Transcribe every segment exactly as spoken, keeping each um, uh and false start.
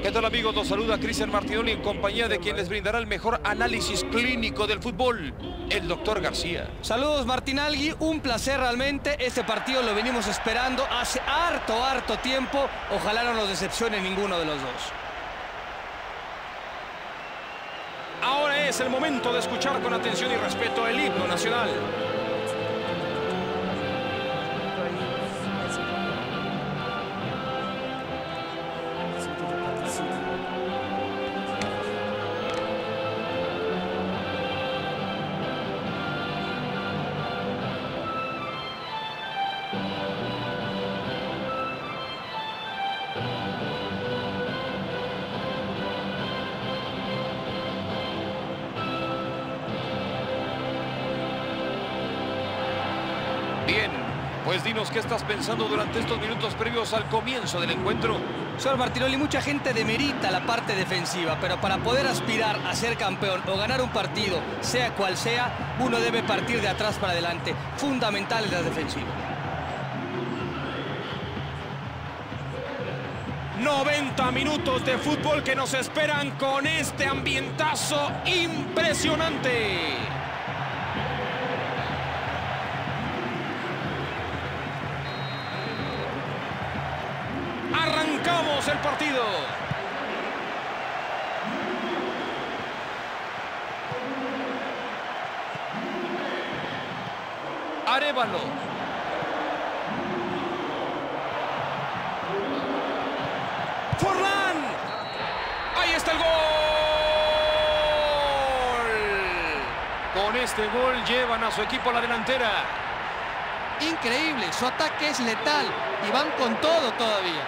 ¿Qué tal, amigos? Los saluda Cristian Martinoli en compañía de quien les brindará el mejor análisis clínico del fútbol, el doctor García. Saludos, Martinalgui, un placer realmente. Este partido lo venimos esperando hace harto, harto tiempo. Ojalá no nos decepcione ninguno de los dos. Ahora es el momento de escuchar con atención y respeto el himno nacional. Bien, pues dinos qué estás pensando durante estos minutos previos al comienzo del encuentro. Señor Martinoli, mucha gente demerita la parte defensiva, pero para poder aspirar a ser campeón o ganar un partido, sea cual sea, uno debe partir de atrás para adelante. Fundamental es la defensiva. noventa minutos de fútbol que nos esperan con este ambientazo impresionante. Arrancamos el partido. Arévalo. Forlán. Ahí está el gol. Con este gol llevan a su equipo a la delantera. Increíble, su ataque es letal y van con todo todavía.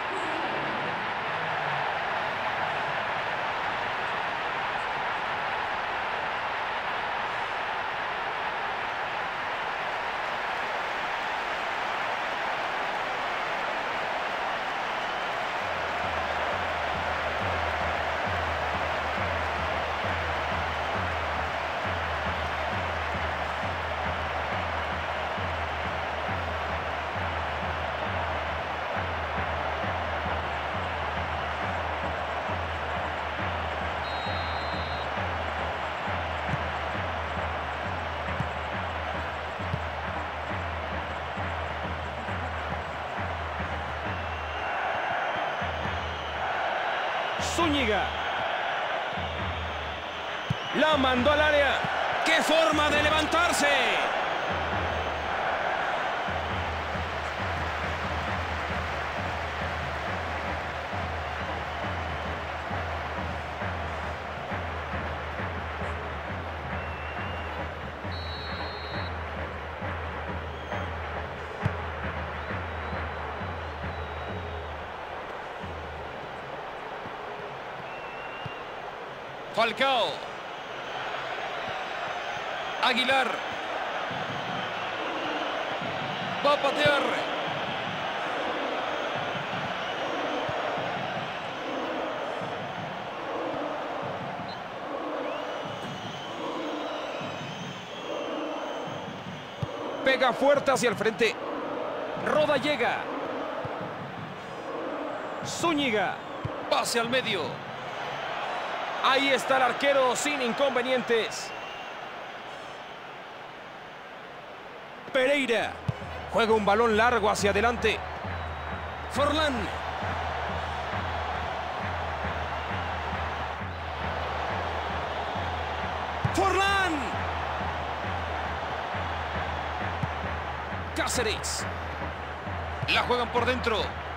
Zúñiga. La mandó al área. ¡Qué forma de levantarse! Falcao. Aguilar. Va a patear. Pega fuerte hacia el frente. Roda llega. Zúñiga. Pase al medio. Ahí está el arquero sin inconvenientes. Pereira. Juega un balón largo hacia adelante. Forlán. Forlán. Cáceres. La juegan por dentro.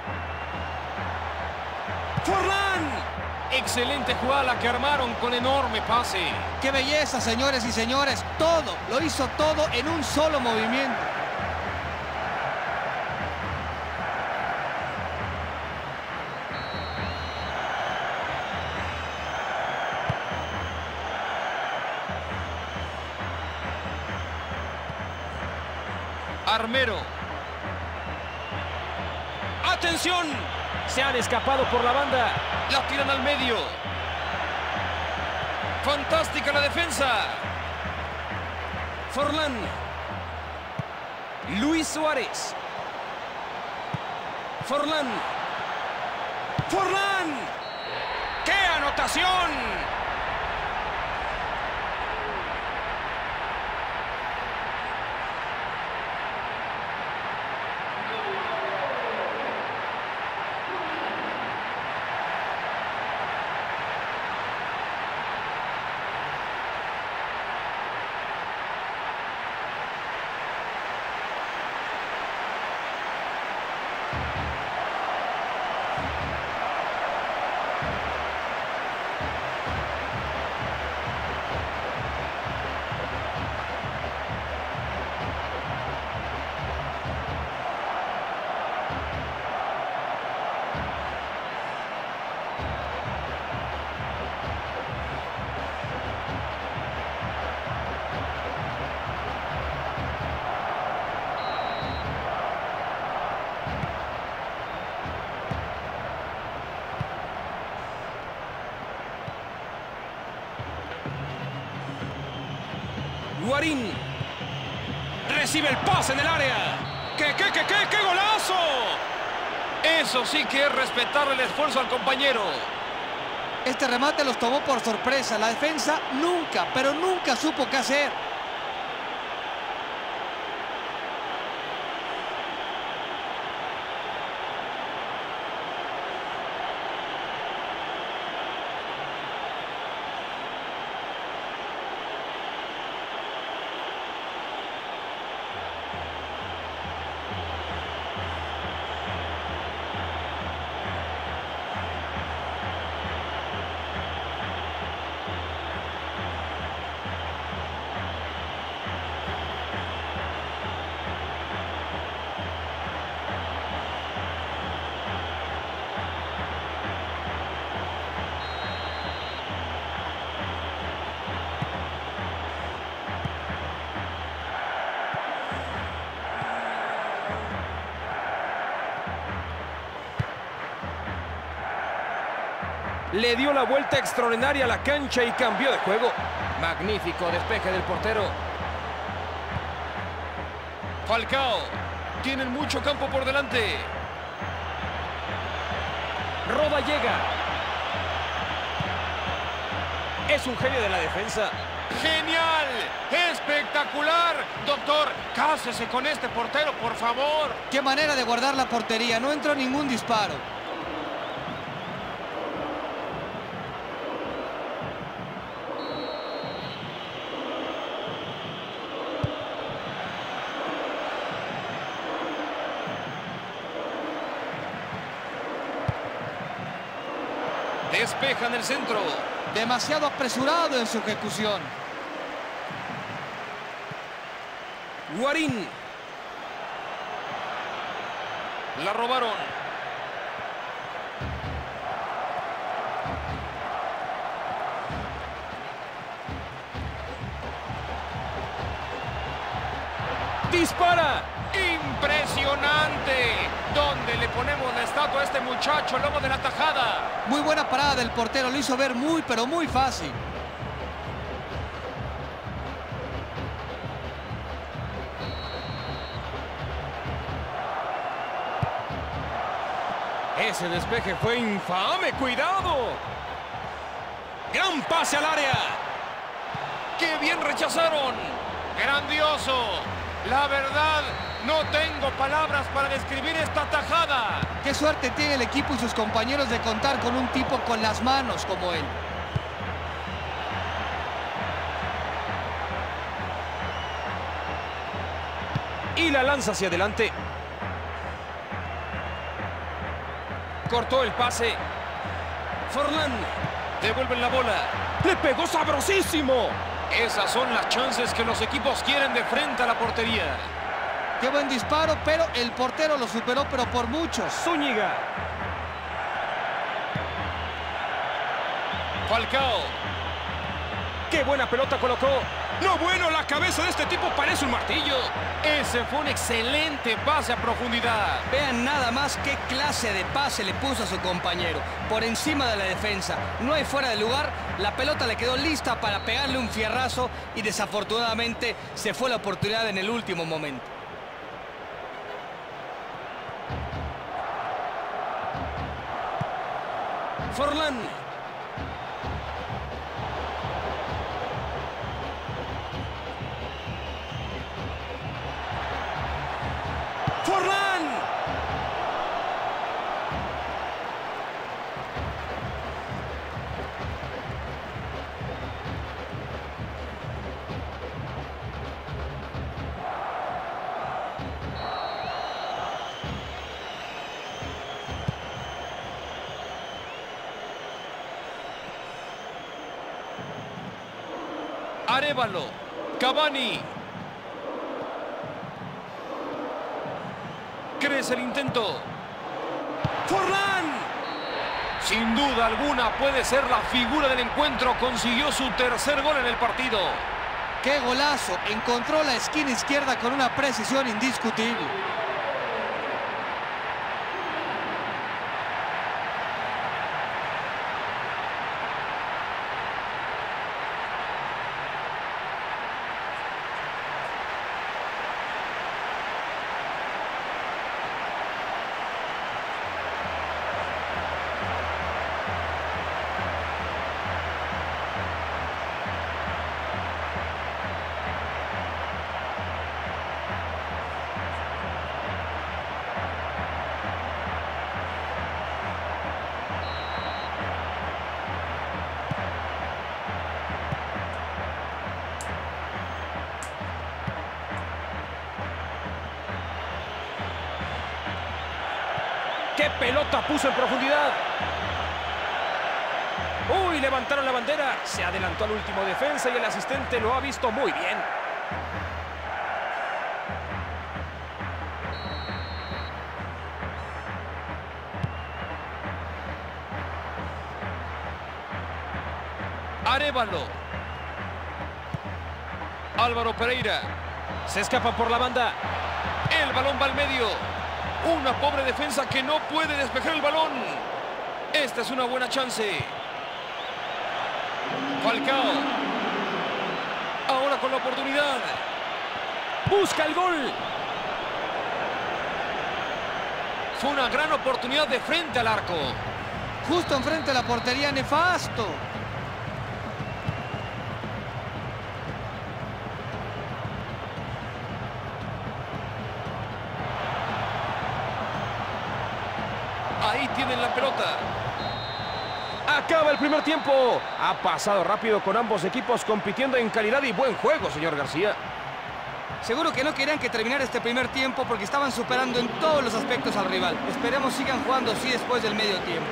Forlán. Excelente jugada la que armaron con enorme pase. ¡Qué belleza, señores y señores! Todo, lo hizo todo en un solo movimiento. Armero. ¡Atención! Se han escapado por la banda. La tiran al medio. Fantástica la defensa. Forlán. Luis Suárez. Forlán. ¡Forlán! ¡Qué anotación! Guarín recibe el pase en el área. ¡Qué, qué, qué, qué, qué golazo! Eso sí que es respetar el esfuerzo al compañero. Este remate los tomó por sorpresa. La defensa nunca, pero nunca supo qué hacer. Le dio la vuelta extraordinaria a la cancha y cambió de juego. Magnífico despeje del portero. Falcao. Tienen mucho campo por delante. Roda llega. Es un genio de la defensa. ¡Genial! ¡Espectacular! Doctor, cásese con este portero, por favor. Qué manera de guardar la portería. No entró ningún disparo. Despejan el centro. Demasiado apresurado en su ejecución. Guarín. La robaron. ¡Dispara! ¡Impresionante! ¿Dónde le ponemos la estatua a este muchacho luego de la tajada? Muy buena parada del portero. Lo hizo ver muy, pero muy fácil. Ese despeje fue infame. ¡Cuidado! ¡Gran pase al área! ¡Qué bien rechazaron! ¡Grandioso! La verdad, no tengo palabras para describir esta tajada. Qué suerte tiene el equipo y sus compañeros de contar con un tipo con las manos como él. Y la lanza hacia adelante. Cortó el pase. Forlán. Devuelven la bola. ¡Le pegó sabrosísimo! Esas son las chances que los equipos quieren de frente a la portería. Qué buen disparo, pero el portero lo superó, pero por muchos. Zúñiga. Falcao. ¡Qué buena pelota colocó! ¡No bueno! La cabeza de este tipo parece un martillo. Ese fue un excelente pase a profundidad. Vean nada más qué clase de pase le puso a su compañero. Por encima de la defensa. No hay fuera de lugar. La pelota le quedó lista para pegarle un fierrazo y desafortunadamente se fue la oportunidad en el último momento. Forlán. Forlán. Arévalo, Cavani. Crece el intento. Forlán. Sin duda alguna puede ser la figura del encuentro. Consiguió su tercer gol en el partido. ¡Qué golazo! Encontró la esquina izquierda con una precisión indiscutible. ¡Qué pelota puso en profundidad! ¡Uy! Levantaron la bandera. Se adelantó al último defensa y el asistente lo ha visto muy bien. Arévalo. Álvaro Pereira. Se escapa por la banda. El balón va al medio. Una pobre defensa que no puede despejar el balón. Esta es una buena chance. Falcao. Ahora con la oportunidad. Busca el gol. Fue una gran oportunidad de frente al arco. Justo enfrente de la portería, nefasto. Ahí tienen la pelota. Acaba el primer tiempo. Ha pasado rápido con ambos equipos compitiendo en calidad y buen juego, señor García. Seguro que no querían que terminara este primer tiempo porque estaban superando en todos los aspectos al rival. Esperemos sigan jugando así después del medio tiempo.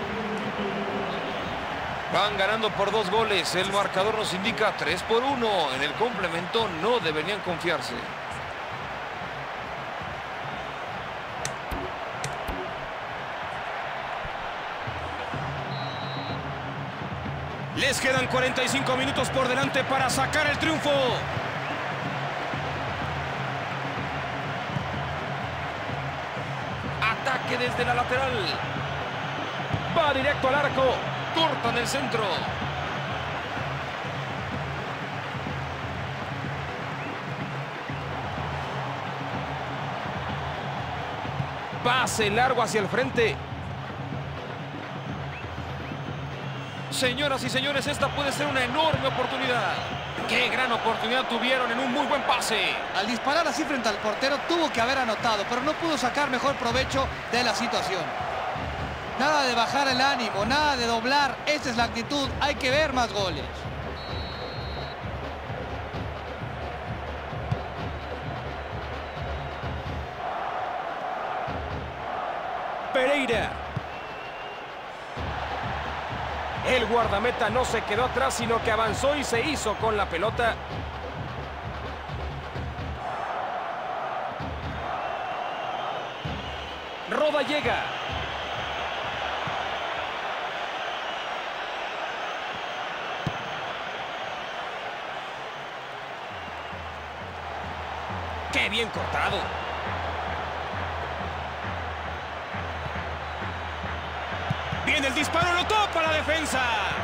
Van ganando por dos goles. El marcador nos indica tres por uno. En el complemento no deberían confiarse. Les quedan cuarenta y cinco minutos por delante para sacar el triunfo. Ataque desde la lateral. Va directo al arco. Cortan el centro. Pase largo hacia el frente. Señoras y señores, esta puede ser una enorme oportunidad. ¡Qué gran oportunidad tuvieron en un muy buen pase! Al disparar así frente al portero tuvo que haber anotado, pero no pudo sacar mejor provecho de la situación. Nada de bajar el ánimo, nada de doblar. Esa es la actitud. Hay que ver más goles. Pereira. El guardameta no se quedó atrás, sino que avanzó y se hizo con la pelota. Roda llega. ¡Qué bien cortado! Viene el disparo, lo topa la defensa.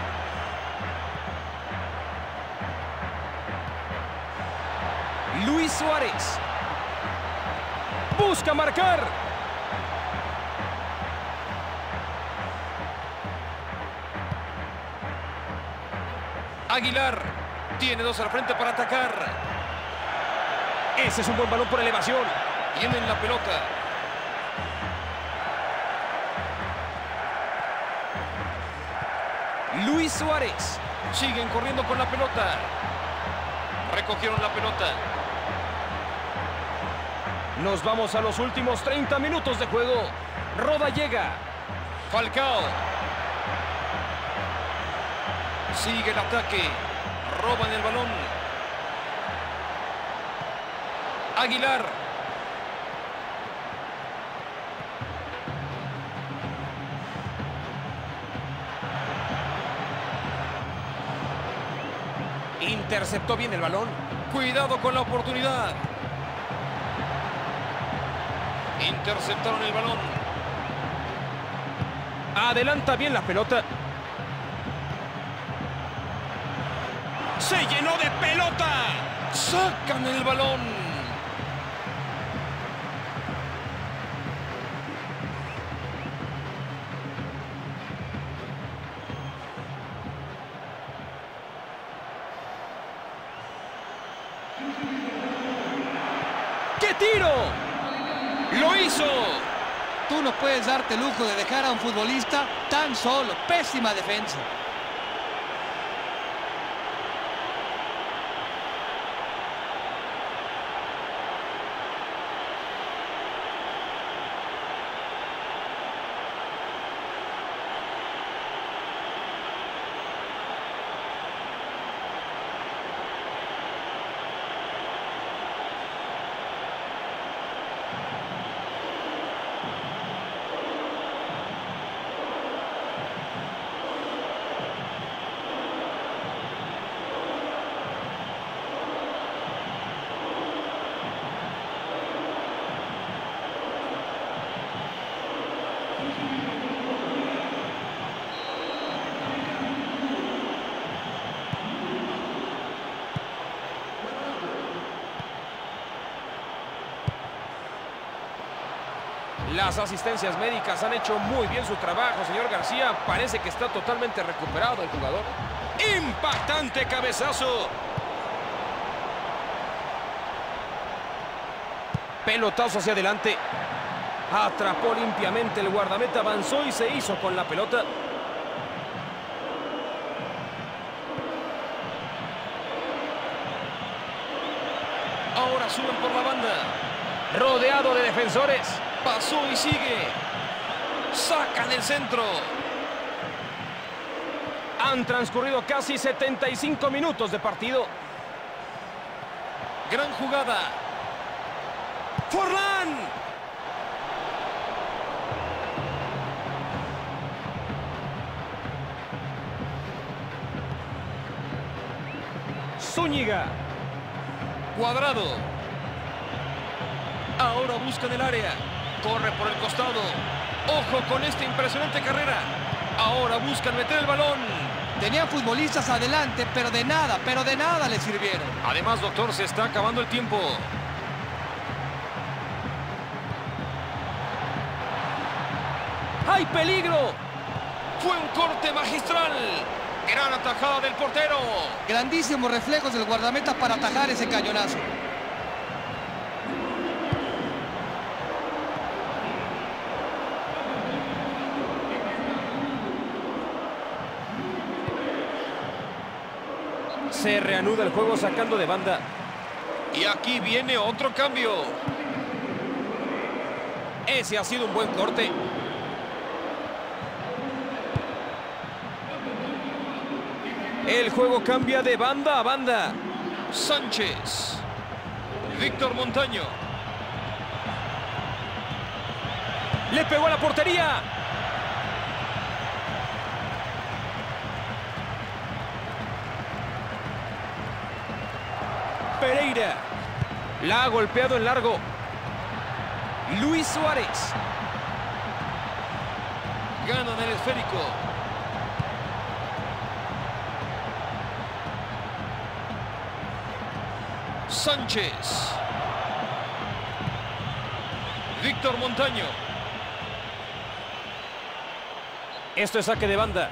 Luis Suárez. Busca marcar. Aguilar tiene dos al frente para atacar. Ese es un buen balón por elevación. Tienen la pelota. Luis Suárez. Siguen corriendo con la pelota. Recogieron la pelota. Nos vamos a los últimos treinta minutos de juego. Roda llega. Falcao. Sigue el ataque. Roban el balón. Aguilar. Interceptó bien el balón. Cuidado con la oportunidad. Interceptaron el balón. Adelanta bien la pelota. Se llenó de pelota. Sacan el balón. ¡Qué tiro! ¡Lo hizo! Tú no puedes darte el lujo de dejar a un futbolista tan solo. Pésima defensa. Las asistencias médicas han hecho muy bien su trabajo, señor García. Parece que está totalmente recuperado el jugador. ¡Impactante cabezazo! Pelotazo hacia adelante. Atrapó limpiamente el guardameta, avanzó y se hizo con la pelota. Ahora suben por la banda. Rodeado de defensores. Pasó y sigue. Sacan el centro. Han transcurrido casi setenta y cinco minutos de partido. Gran jugada. ¡Forlán! Zúñiga. Cuadrado. Ahora buscan el área. Corre por el costado. Ojo con esta impresionante carrera. Ahora buscan meter el balón. Tenían futbolistas adelante, pero de nada, pero de nada les sirvieron. Además, doctor, se está acabando el tiempo. ¡Hay peligro! Fue un corte magistral. Gran atajada del portero. Grandísimos reflejos del guardameta para atajar ese cañonazo. Se reanuda el juego sacando de banda. Y aquí viene otro cambio. Ese ha sido un buen corte. El juego cambia de banda a banda. Sánchez. Víctor Montaño. Le pegó a la portería. Pereira. La ha golpeado en largo. Luis Suárez. Ganan el esférico. Sánchez. Víctor Montaño. Esto es saque de banda.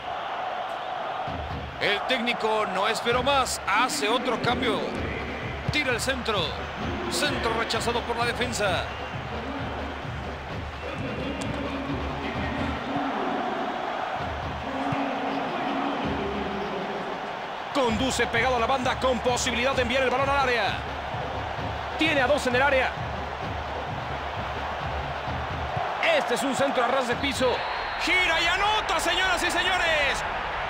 El técnico no esperó más. Hace otro cambio. Tira el centro. Centro rechazado por la defensa. Conduce pegado a la banda con posibilidad de enviar el balón al área. Tiene a dos en el área. Este es un centro a ras de piso. Gira y anota, señoras y señores.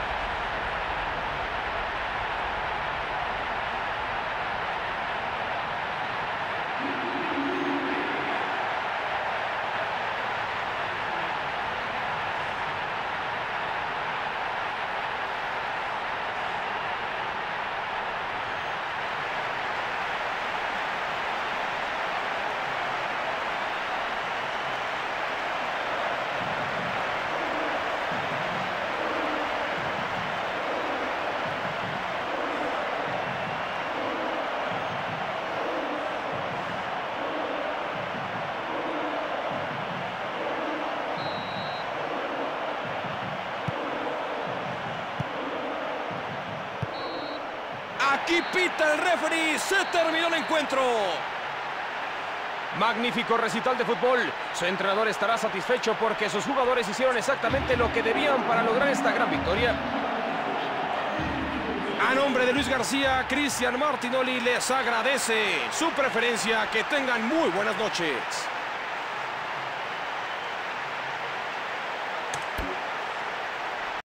Aquí pita el referee, se terminó el encuentro. Magnífico recital de fútbol. Su entrenador estará satisfecho porque sus jugadores hicieron exactamente lo que debían para lograr esta gran victoria. A nombre de Luis García, Cristian Martinoli les agradece su preferencia. Que tengan muy buenas noches.